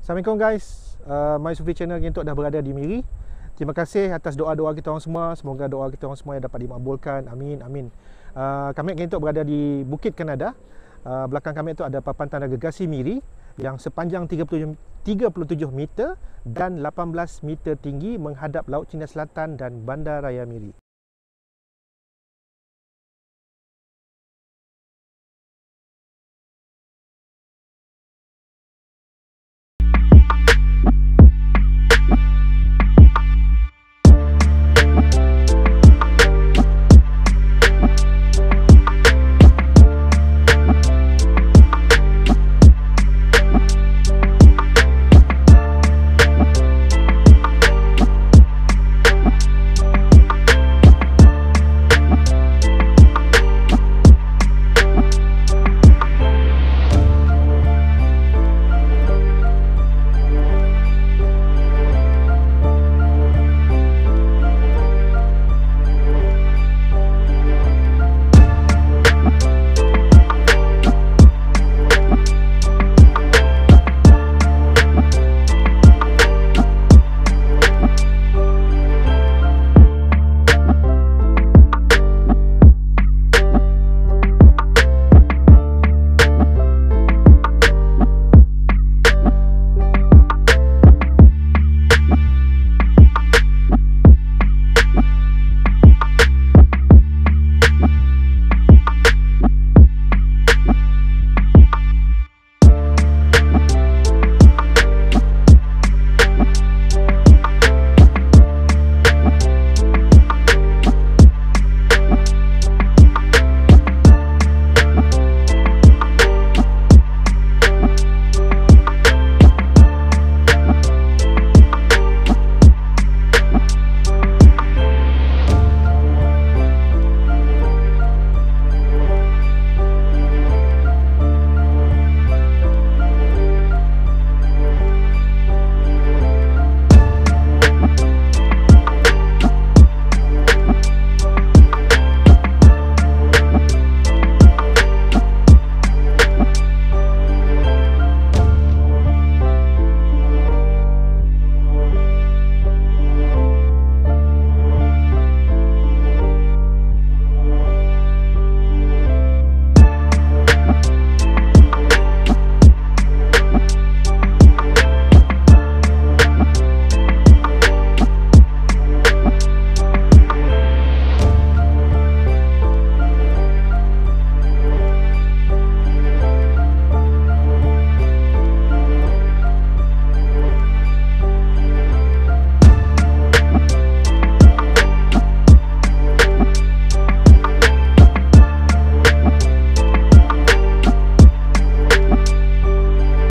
Assalamualaikum guys, My Sufi Channel untuk dah berada di Miri. Terima kasih atas doa-doa kita orang semua. Semoga doa kita orang semua yang dapat dimakbulkan. Amin, amin. Kami untuk berada di Bukit Kanada. Belakang kami itu ada papan tanda gergasi Miri yang sepanjang 37 meter dan 18 meter tinggi menghadap Laut Cina Selatan dan Bandaraya Miri.